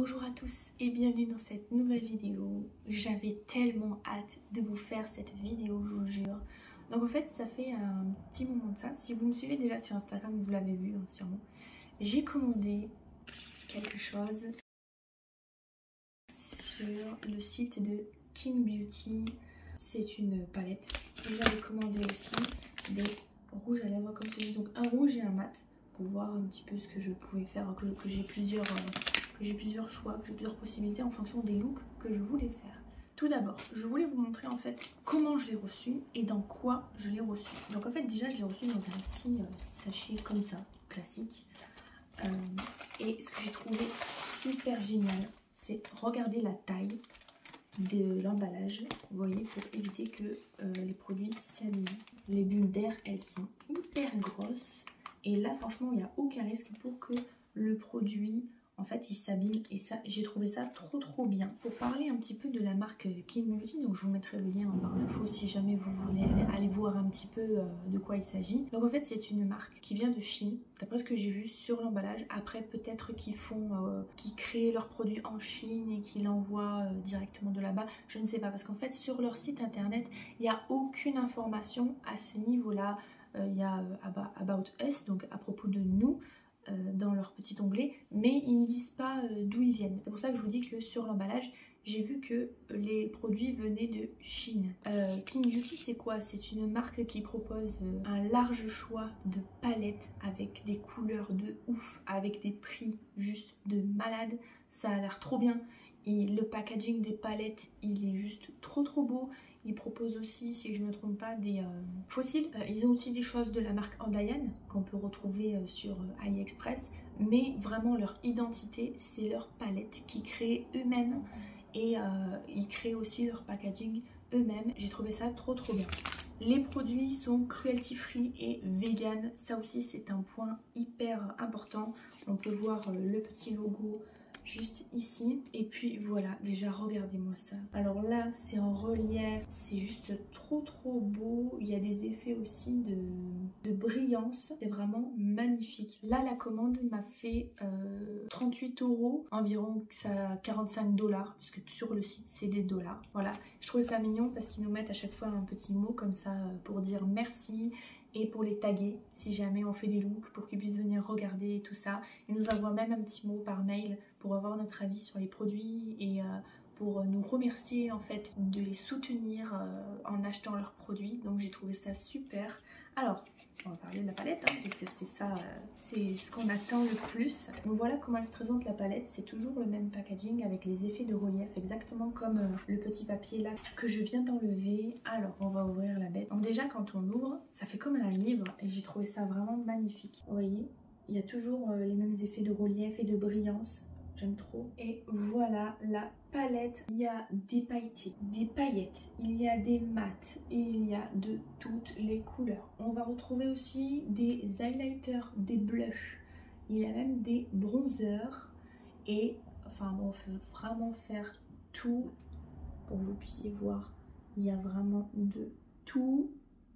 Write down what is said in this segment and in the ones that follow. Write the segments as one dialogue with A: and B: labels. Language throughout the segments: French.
A: Bonjour à tous et bienvenue dans cette nouvelle vidéo. J'avais tellement hâte de vous faire cette vidéo, je vous jure. Donc en fait ça fait un petit moment de ça. Si vous me suivez déjà sur Instagram, vous l'avez vu hein, sûrement. J'ai commandé quelque chose sur le site de King Beauty. C'est une palette. Et j'avais commandé aussi des rouges à lèvres comme celui-ci. Donc un rouge et un mat pour voir un petit peu ce que je pouvais faire, que j'ai plusieurs choix, que j'ai plusieurs possibilités en fonction des looks que je voulais faire. Tout d'abord, je voulais vous montrer en fait comment je l'ai reçu et dans quoi je l'ai reçu. Donc en fait déjà je l'ai reçu dans un petit sachet comme ça, classique. Et ce que j'ai trouvé super génial, c'est regarder la taille de l'emballage, vous voyez, pour éviter que les produits s'abîment. Les bulles d'air, elles sont hyper grosses. Et là, franchement, il n'y a aucun risque pour que le produit, en fait, il s'abîme. Et ça, j'ai trouvé ça trop bien. Pour parler un petit peu de la marque King Beauty, donc je vous mettrai le lien en barre d'infos si jamais vous voulez aller voir un petit peu de quoi il s'agit. Donc en fait, c'est une marque qui vient de Chine, d'après ce que j'ai vu sur l'emballage. Après, peut-être qu'ils créent leurs produits en Chine et qu'ils l'envoient directement de là-bas. Je ne sais pas, parce qu'en fait, sur leur site internet, il n'y a aucune information à ce niveau-là. Il y a About Us, donc à propos de nous, dans leur petit onglet, mais ils ne disent pas d'où ils viennent. C'est pour ça que je vous dis que sur l'emballage, j'ai vu que les produits venaient de Chine. King Beauty, c'est quoi? C'est une marque qui propose un large choix de palettes avec des couleurs de ouf, avec des prix juste de malade. Ça a l'air trop bien. Et le packaging des palettes, il est juste trop beau. Ils proposent aussi, si je ne me trompe pas, des fossiles. Ils ont aussi des choses de la marque Andayan qu'on peut retrouver sur AliExpress. Mais vraiment leur identité, c'est leur palette qu'ils créent eux-mêmes. Et ils créent aussi leur packaging eux-mêmes. J'ai trouvé ça trop bien. Les produits sont cruelty free et vegan. Ça aussi c'est un point hyper important. On peut voir le petit logo juste ici, et puis voilà, déjà regardez-moi ça. Alors là c'est en relief, c'est juste trop beau. Il y a des effets aussi de brillance, c'est vraiment magnifique. Là la commande m'a fait 38 €, environ ça 45 $, parce que sur le site c'est des dollars. Voilà, je trouve ça mignon parce qu'ils nous mettent à chaque fois un petit mot comme ça pour dire merci, et pour les taguer si jamais on fait des looks, pour qu'ils puissent venir regarder et tout ça. Ils nous envoient même un petit mot par mail pour avoir notre avis sur les produits et pour nous remercier en fait de les soutenir en achetant leurs produits. Donc j'ai trouvé ça super. Alors on va parler de la palette hein, puisque c'est ça, c'est ce qu'on attend le plus. Donc voilà comment elle se présente la palette. C'est toujours le même packaging avec les effets de relief, exactement comme le petit papier là que je viens d'enlever. Alors on va ouvrir la bête. Donc déjà quand on l'ouvre, ça fait comme un livre et j'ai trouvé ça vraiment magnifique. Vous voyez, il y a toujours les mêmes effets de relief et de brillance. J'aime trop. Et voilà la palette. Il y a des paillettes, il y a des mats et il y a de toutes les couleurs. On va retrouver aussi des highlighters, des blushs. Il y a même des bronzers. Et enfin bon, on peut vraiment faire tout pour que vous puissiez voir. Il y a vraiment de tout.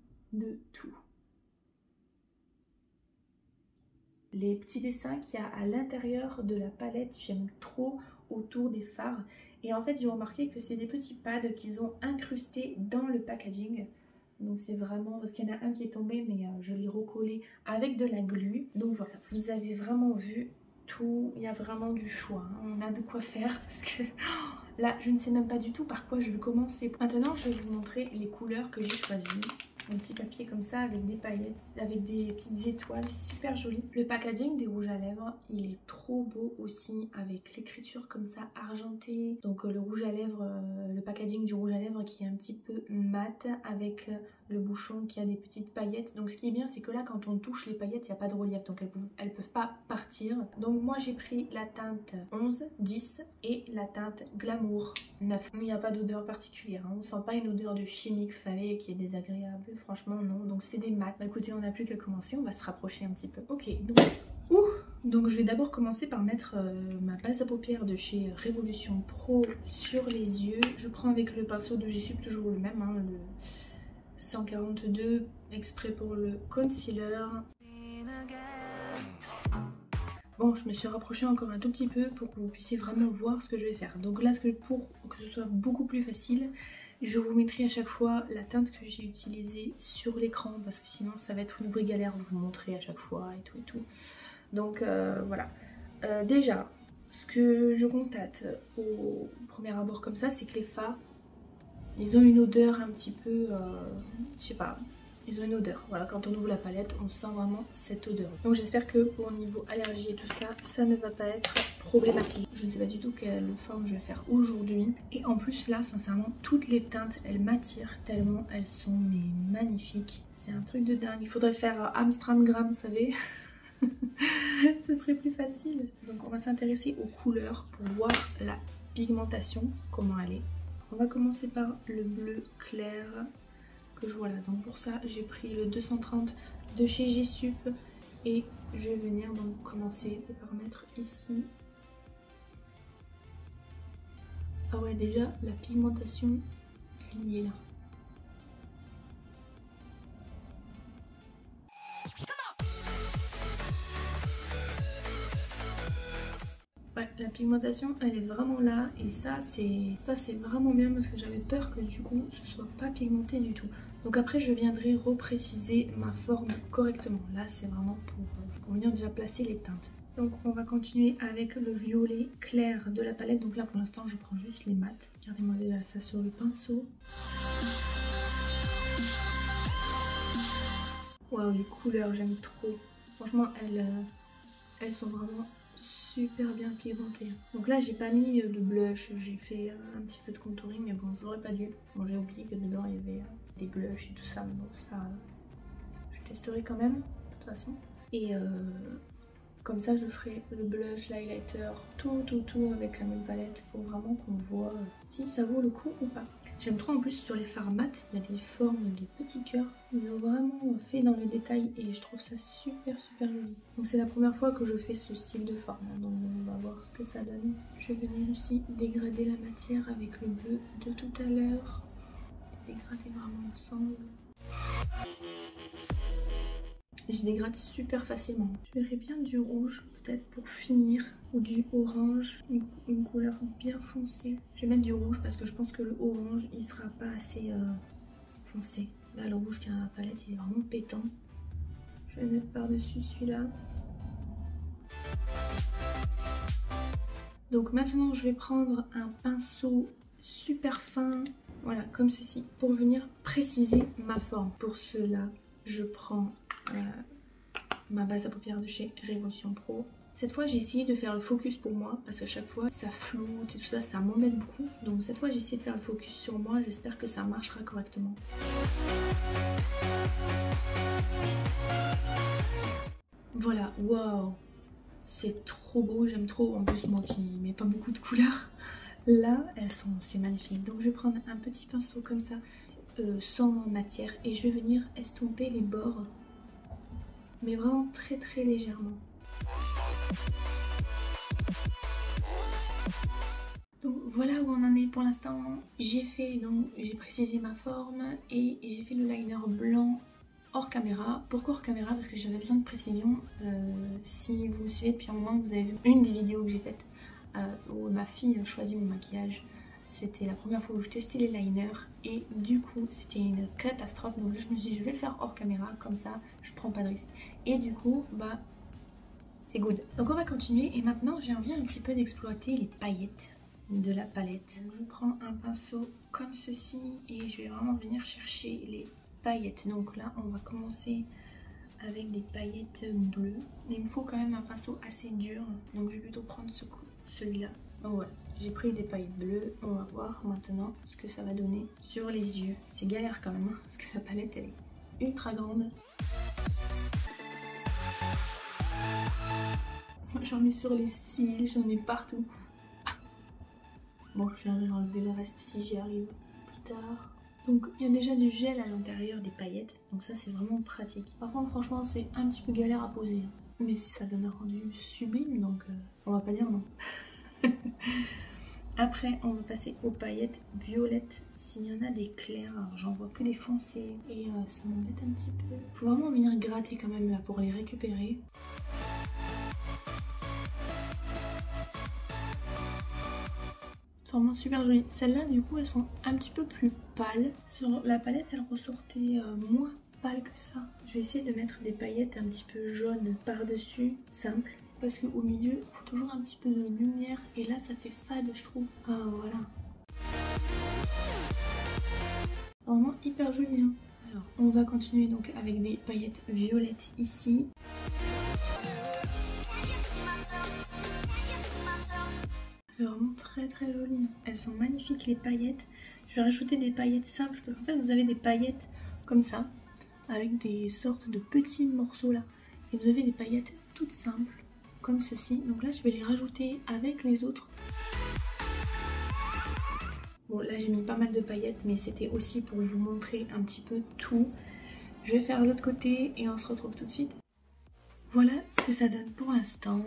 A: Les petits dessins qu'il y a à l'intérieur de la palette, j'aime trop, autour des fards. Et en fait j'ai remarqué que c'est des petits pads qu'ils ont incrustés dans le packaging. Donc c'est vraiment, parce qu'il y en a un qui est tombé mais je l'ai recollé avec de la glu. Donc voilà, vous avez vraiment vu tout, il y a vraiment du choix, hein. On a de quoi faire parce que là je ne sais même pas du tout par quoi je vais commencer. Maintenant je vais vous montrer les couleurs que j'ai choisies. Un petit papier comme ça avec des paillettes, avec des petites étoiles, c'est super joli. Le packaging des rouges à lèvres, il est trop beau aussi, avec l'écriture comme ça argentée. Donc le rouge à lèvres, le packaging du rouge à lèvres qui est un petit peu mat, avec le bouchon qui a des petites paillettes. Donc ce qui est bien, c'est que là quand on touche les paillettes, il n'y a pas de relief, donc elles peuvent pas partir. Donc moi j'ai pris la teinte 11, 10 et la teinte Glamour 9. Il n'y a pas d'odeur particulière, hein. On sent pas une odeur de chimique, vous savez, qui est désagréable. Franchement non, donc c'est des mats. Bah écoutez, on n'a plus qu'à commencer, on va se rapprocher un petit peu. Ok, donc je vais d'abord commencer par mettre ma base à paupières de chez Révolution Pro sur les yeux. Je prends avec le pinceau de Jessup, toujours le même, hein, le 142, exprès pour le concealer. Bon, je me suis rapprochée encore un tout petit peu pour que vous puissiez vraiment voir ce que je vais faire. Donc là, pour que ce soit beaucoup plus facile, je vous mettrai à chaque fois la teinte que j'ai utilisée sur l'écran parce que sinon ça va être une vraie galère de vous montrer à chaque fois et tout et tout. Donc voilà. Déjà, ce que je constate au premier abord comme ça, c'est que les fards, ils ont une odeur un petit peu, je sais pas, ils ont une odeur. Voilà, quand on ouvre la palette, on sent vraiment cette odeur. Donc j'espère que au niveau allergie et tout ça, ça ne va pas être problématique. Je ne sais pas du tout quelle forme je vais faire aujourd'hui. Et en plus là, sincèrement, toutes les teintes, elles m'attirent tellement elles sont magnifiques. C'est un truc de dingue. Il faudrait faire Amstramgram, vous savez. Ce serait plus facile. Donc on va s'intéresser aux couleurs pour voir la pigmentation, comment elle est. On va commencer par le bleu clair que je vois là. Donc pour ça j'ai pris le 230 de chez G-Sup et je vais venir donc commencer par mettre ici. Ah ouais, déjà la pigmentation elle y est là. Ouais, la pigmentation elle est vraiment là et ça c'est vraiment bien parce que j'avais peur que du coup ce soit pas pigmenté du tout. Donc après je viendrai repréciser ma forme correctement. Là c'est vraiment pour venir déjà placer les teintes. Donc on va continuer avec le violet clair de la palette. Donc là pour l'instant je prends juste les mats. Regardez-moi déjà ça sur le pinceau. Waouh, les couleurs j'aime trop. Franchement elles sont vraiment super bien pigmenté. Donc là j'ai pas mis de blush, j'ai fait un petit peu de contouring mais bon j'aurais pas dû. Bon j'ai oublié que dedans il y avait des blushs et tout ça mais bon c'est pas grave. Je testerai quand même de toute façon. Et comme ça je ferai le blush, l'highlighter, tout avec la même palette pour vraiment qu'on voit si ça vaut le coup ou pas. J'aime trop en plus sur les fards mat, il y a des formes, des petits cœurs. Ils ont vraiment fait dans le détail et je trouve ça super joli. Donc c'est la première fois que je fais ce style de forme, donc on va voir ce que ça donne. Je vais venir ici dégrader la matière avec le bleu de tout à l'heure. Dégrader vraiment ensemble. Et je dégrade super facilement. Je verrais bien du rouge peut-être pour finir ou du orange, une couleur bien foncée. Je vais mettre du rouge parce que je pense que le orange il sera pas assez foncé. Là le rouge qui est dans la palette il est vraiment pétant. Je vais mettre par dessus celui-là. Donc maintenant je vais prendre un pinceau super fin, voilà comme ceci, pour venir préciser ma forme. Pour cela je prends ma base à paupières de chez Révolution Pro. Cette fois j'ai essayé de faire le focus pour moi parce qu'à chaque fois ça floute et tout ça, ça m'embête beaucoup. Donc cette fois j'ai essayé de faire le focus sur moi, j'espère que ça marchera correctement. Voilà, waouh, c'est trop beau, j'aime trop. En plus moi qui mets pas beaucoup de couleurs, là c'est magnifique. Donc je vais prendre un petit pinceau comme ça sans matière et je vais venir estomper les bords, mais vraiment très légèrement. Donc voilà où on en est pour l'instant. J'ai précisé ma forme et j'ai fait le liner blanc hors caméra. Pourquoi hors caméra? Parce que j'avais besoin de précision. Si vous me suivez depuis un moment, vous avez vu une des vidéos que j'ai faites où ma fille choisit mon maquillage. C'était la première fois où je testais les liners et du coup c'était une catastrophe. Donc là je me suis dit je vais le faire hors caméra, comme ça je prends pas de risque. Et du coup bah c'est good. Donc on va continuer et maintenant j'ai envie un petit peu d'exploiter les paillettes de la palette. Je prends un pinceau comme ceci et je vais vraiment venir chercher les paillettes. Donc là on va commencer avec des paillettes bleues. Mais il me faut quand même un pinceau assez dur, donc je vais plutôt prendre celui-là. Donc voilà, j'ai pris des paillettes bleues. On va voir maintenant ce que ça va donner sur les yeux. C'est galère quand même, hein, parce que la palette elle est ultra grande. J'en ai sur les cils, j'en ai partout. Bon, je viendrai enlever le reste si j'y arrive plus tard. Donc il y a déjà du gel à l'intérieur des paillettes, donc ça c'est vraiment pratique. Par contre franchement c'est un petit peu galère à poser, mais ça donne un rendu sublime, donc on va pas dire non. Après on va passer aux paillettes violettes. S'il y en a des clairs, alors j'en vois que des foncés et ça m'embête un petit peu. Faut vraiment venir gratter quand même là pour les récupérer. C'est vraiment super joli. Celles-là du coup elles sont un petit peu plus pâles. Sur la palette elle ressortait moins pâle que ça. Je vais essayer de mettre des paillettes un petit peu jaunes par-dessus, simple. Parce qu'au milieu il faut toujours un petit peu de lumière et là ça fait fade je trouve. Ah voilà. Vraiment hyper joli hein. Alors on va continuer donc avec des paillettes violettes ici. C'est vraiment très très joli. Elles sont magnifiques les paillettes. Je vais rajouter des paillettes simples parce qu'en fait vous avez des paillettes comme ça avec des sortes de petits morceaux là. Et vous avez des paillettes toutes simples comme ceci. Donc là je vais les rajouter avec les autres. Bon là j'ai mis pas mal de paillettes mais c'était aussi pour vous montrer un petit peu tout. Je vais faire l'autre côté et on se retrouve tout de suite. Voilà ce que ça donne pour l'instant.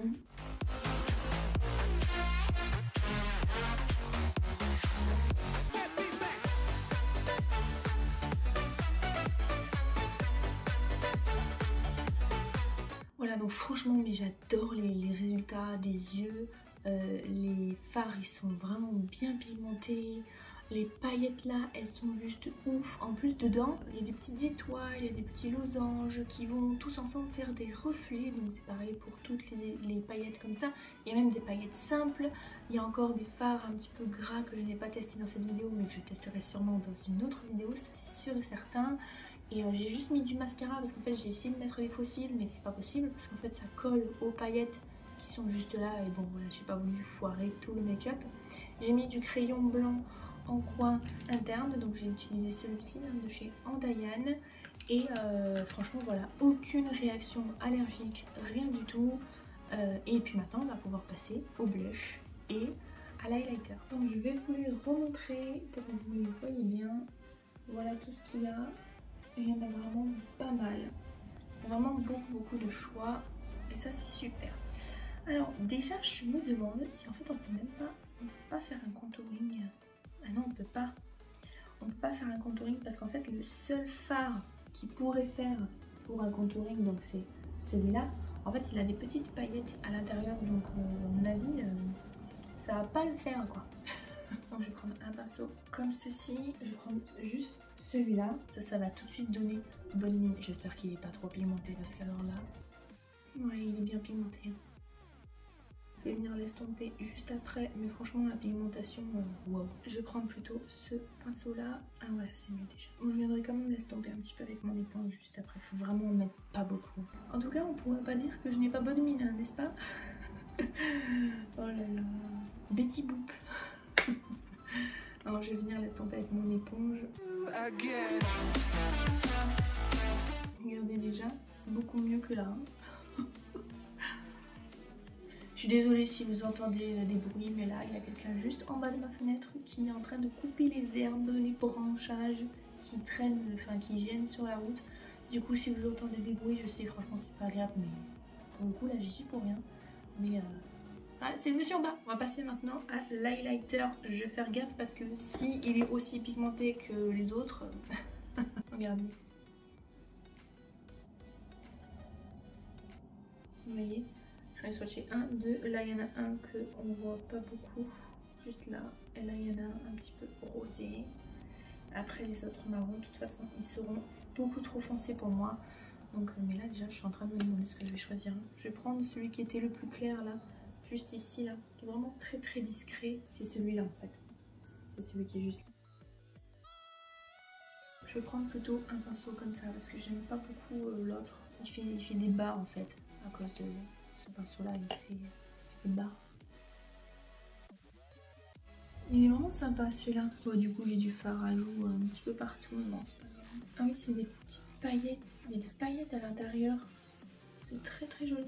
A: Voilà donc franchement mais j'adore les résultats des yeux. Les fards ils sont vraiment bien pigmentés. Les paillettes là elles sont juste ouf. En plus dedans il y a des petites étoiles, il y a des petits losanges qui vont tous ensemble faire des reflets. Donc c'est pareil pour toutes les paillettes comme ça. Il y a même des paillettes simples. Il y a encore des fards un petit peu gras que je n'ai pas testé dans cette vidéo mais que je testerai sûrement dans une autre vidéo, ça c'est sûr et certain. Et j'ai juste mis du mascara parce qu'en fait j'ai essayé de mettre les faux cils mais c'est pas possible parce qu'en fait ça colle aux paillettes qui sont juste là et bon voilà j'ai pas voulu foirer tout le make-up. J'ai mis du crayon blanc en coin interne donc j'ai utilisé celui-ci de chez Andayane et franchement voilà aucune réaction allergique, rien du tout. Et puis maintenant on va pouvoir passer au blush et à l'highlighter. Donc je vais vous les remontrer pour que vous les voyez bien. Voilà tout ce qu'il y a. Et il y en a vraiment pas mal. Vraiment beaucoup de choix. Et ça c'est super. Alors déjà je me demande si en fait on peut pas faire un contouring. Ah non on peut pas. On peut pas faire un contouring parce qu'en fait le seul fard qui pourrait faire pour un contouring donc c'est celui-là. En fait il a des petites paillettes à l'intérieur donc à mon avis ça va pas le faire quoi. Donc je vais prendre un pinceau comme ceci. Je vais prendre juste celui-là, ça va tout de suite donner bonne mine. J'espère qu'il n'est pas trop pigmenté parce qu'alors là, ouais il est bien pigmenté. Je vais venir l'estomper juste après, mais franchement la pigmentation, wow. Je vais prendre plutôt ce pinceau là. Ah ouais c'est mieux déjà. Bon, je viendrai quand même l'estomper un petit peu avec mon éponge juste après. Faut vraiment en mettre pas beaucoup. En tout cas on pourrait pas dire que je n'ai pas bonne mine, hein, n'est-ce pas? Oh là là, Betty Boop. Alors je vais venir l'estomper avec mon éponge. Regardez déjà, c'est beaucoup mieux que là. Je suis désolée si vous entendez des bruits, mais là il y a quelqu'un juste en bas de ma fenêtre qui est en train de couper les herbes, les branchages qui traînent, enfin qui gênent sur la route. Du coup si vous entendez des bruits, je sais franchement c'est pas agréable, mais pour le coup là j'y suis pour rien. Mais ah, c'est le monsieur en bas. On va passer maintenant à l'highlighter. Je vais faire gaffe parce que si il est aussi pigmenté que les autres, regardez. Vous voyez, je vais swatcher 1, 2. Là il y en a un qu'on voit pas beaucoup, juste là. Et là il y en a un petit peu rosé. Après les autres marrons, de toute façon, ils seront beaucoup trop foncés pour moi. Donc, mais là déjà, je suis en train de me demander ce que je vais choisir. Je vais prendre celui qui était le plus clair là. Juste ici là, qui est vraiment très discret, c'est celui-là en fait. C'est celui qui est juste là. Je vais prendre plutôt un pinceau comme ça parce que j'aime pas beaucoup l'autre. Il fait des barres en fait, à cause de ce pinceau là, ça fait des barres. Il est vraiment sympa celui-là. Bon, du coup j'ai du fard à joues un petit peu partout, non c'est pas grave. Ah oui c'est des petites paillettes, il y a des paillettes à l'intérieur. C'est très joli.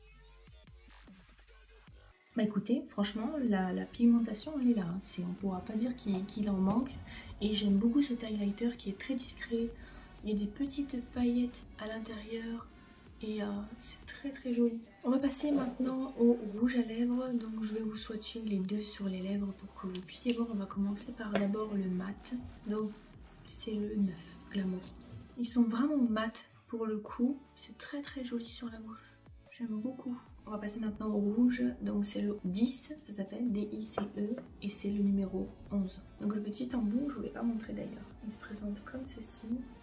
A: Bah écoutez, franchement, la pigmentation elle est là, hein. On pourra pas dire qu'il en manque. Et j'aime beaucoup cet highlighter qui est très discret. Il y a des petites paillettes à l'intérieur et c'est très joli. On va passer maintenant au rouge à lèvres. Donc je vais vous swatcher les deux sur les lèvres pour que vous puissiez voir. On va commencer par d'abord le mat. Donc c'est le 9 Glamour. Ils sont vraiment mat pour le coup. C'est très joli sur la bouche. J'aime beaucoup. On va passer maintenant au rouge, donc c'est le 10, ça s'appelle D-I-C-E et c'est le numéro 11. Donc le petit embout, je ne vous l'ai pas montré d'ailleurs, il se présente comme ceci.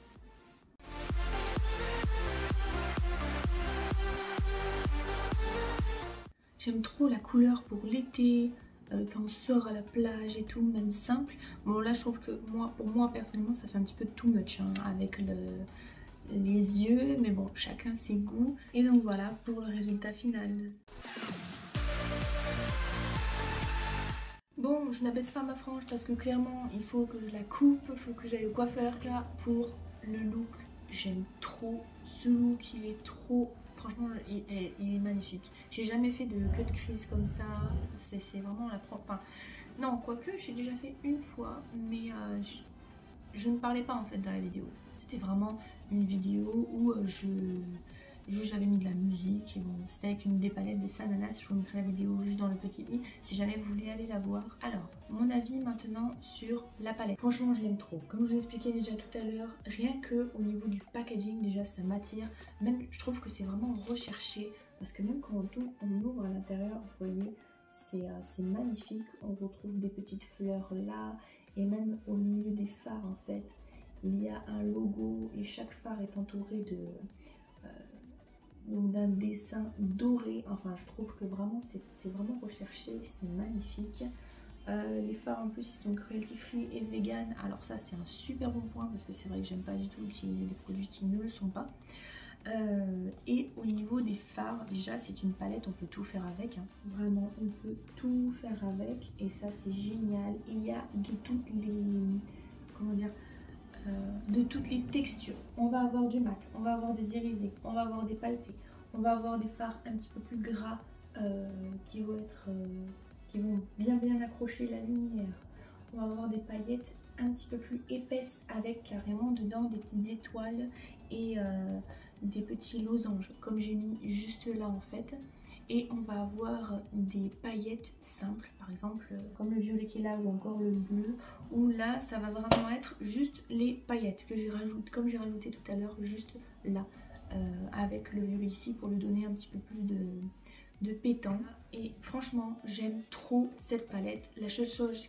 A: J'aime trop la couleur pour l'été, quand on sort à la plage et tout, même simple. Bon là je trouve que pour moi personnellement ça fait un petit peu too much hein, avec les yeux, mais bon chacun ses goûts. Et donc voilà pour le résultat final. Bon, je n'abaisse pas ma frange parce que clairement il faut que je la coupe, il faut que j'aille au coiffeur car pour le look, j'aime trop ce look, il est trop... Franchement, il est magnifique. J'ai jamais fait de cut crease comme ça, c'est vraiment la première... Enfin, non, quoique j'ai déjà fait une fois, mais je ne parlais pas en fait dans la vidéo. C'était vraiment une vidéo où j'avais mis de la musique et bon, c'était avec une des palettes de Sananas. Je vous mettrai la vidéo juste dans le petit i si jamais vous voulez aller la voir. Alors, mon avis maintenant sur la palette. Franchement, je l'aime trop. Comme je vous expliquais déjà tout à l'heure, rien que au niveau du packaging, déjà ça m'attire. Même, je trouve que c'est vraiment recherché parce que même quand on ouvre à l'intérieur, vous voyez, c'est magnifique. On retrouve des petites fleurs là et même au milieu des phares en fait, il y a un logo et chaque phare est entouré d'un dessin doré. Enfin je trouve que vraiment c'est vraiment recherché, c'est magnifique. Les phares en plus ils sont cruelty free et vegan, alors ça c'est un super bon point parce que c'est vrai que j'aime pas du tout utiliser des produits qui ne le sont pas. Et au niveau des phares, déjà c'est une palette, on peut tout faire avec hein. Vraiment on peut tout faire avec et ça c'est génial. Il y a de toutes les, comment dire, de toutes les textures. On va avoir du mat, on va avoir des irisés, on va avoir des pailletés, on va avoir des fards un petit peu plus gras qui vont bien accrocher la lumière. On va avoir des paillettes un petit peu plus épaisses avec carrément dedans des petites étoiles et des petits losanges comme j'ai mis juste là en fait. Et on va avoir des paillettes simples, par exemple comme le violet qui est là ou encore le bleu, où là ça va vraiment être juste les paillettes que j'ai rajouté, comme j'ai rajouté tout à l'heure, juste là, avec le violet ici pour lui donner un petit peu plus de pétant. Et franchement j'aime trop cette palette. La seule chose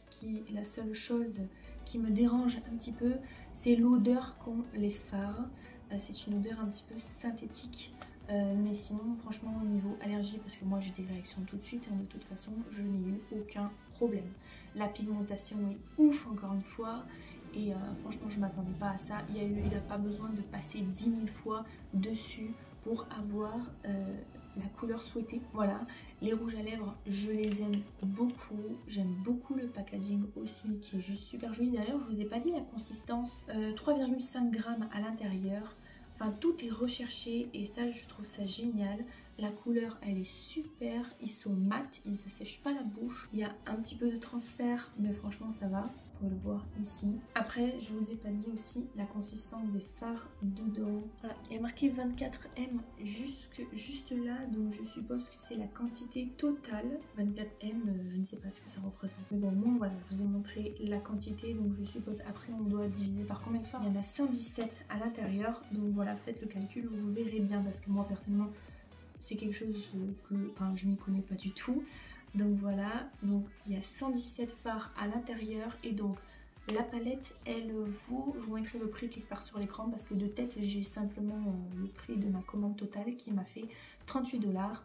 A: qui me dérange un petit peu, c'est l'odeur qu'ont les fards. C'est une odeur un petit peu synthétique. Mais sinon franchement au niveau allergie, parce que moi j'ai des réactions tout de suite hein, de toute façon, je n'ai eu aucun problème. La pigmentation est ouf encore une fois et franchement je m'attendais pas à ça. Il n'a pas besoin de passer 10 000 fois dessus pour avoir la couleur souhaitée. Voilà, les rouges à lèvres je les aime beaucoup, j'aime beaucoup le packaging aussi qui est juste super joli. D'ailleurs je vous ai pas dit la consistance, 3,5 grammes à l'intérieur. Enfin tout est recherché et ça je trouve ça génial. La couleur elle est super, ils sont mat, ils ne s'assèchent pas la bouche. Il y a un petit peu de transfert mais franchement ça va, vous pouvez le voir ici. Après je vous ai pas dit aussi la consistance des fards dedans. Voilà, il y a marqué 24M juste là, donc je suppose que c'est la quantité totale. 24M, je ne sais pas ce que ça représente. Mais bon moi voilà, je vous ai montré la quantité, donc je suppose après on doit diviser par combien de fards. Il y en a 117 à l'intérieur, donc voilà, faites le calcul, vous verrez bien parce que moi personnellement c'est quelque chose que je n'y connais pas du tout. Donc voilà, donc il y a 117 fards à l'intérieur et donc la palette elle vaut, je vous mettrai le prix quelque part sur l'écran parce que de tête j'ai simplement le prix de ma commande totale qui m'a fait 38 $,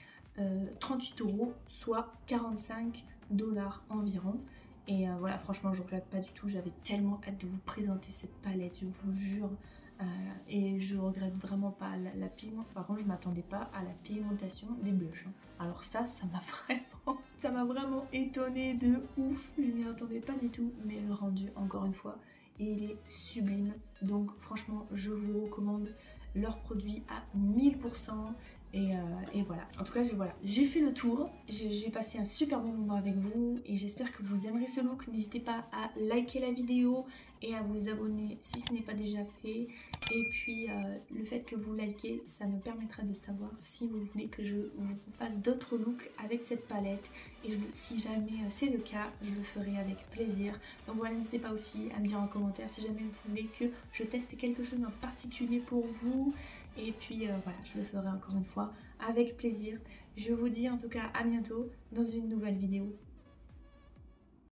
A: 38 €, soit 45 $ environ. Et voilà, franchement je regrette pas du tout, j'avais tellement hâte de vous présenter cette palette, je vous jure. Et je regrette vraiment pas la pigmentation. Par contre je m'attendais pas à la pigmentation des blushs. Alors ça m'a vraiment étonnée de ouf. Je m'y attendais pas du tout. Mais le rendu encore une fois il est sublime. Donc franchement je vous recommande leurs produits à 1000%. Et voilà, en tout cas j'ai fait le tour, j'ai passé un super bon moment avec vous et j'espère que vous aimerez ce look. N'hésitez pas à liker la vidéo et à vous abonner si ce n'est pas déjà fait. Et puis le fait que vous likez, ça me permettra de savoir si vous voulez que je vous fasse d'autres looks avec cette palette. Et si jamais c'est le cas, je le ferai avec plaisir. Donc voilà, n'hésitez pas aussi à me dire en commentaire si jamais vous voulez que je teste quelque chose en particulier pour vous. Et puis voilà, je le ferai encore une fois avec plaisir. Je vous dis en tout cas à bientôt dans une nouvelle vidéo.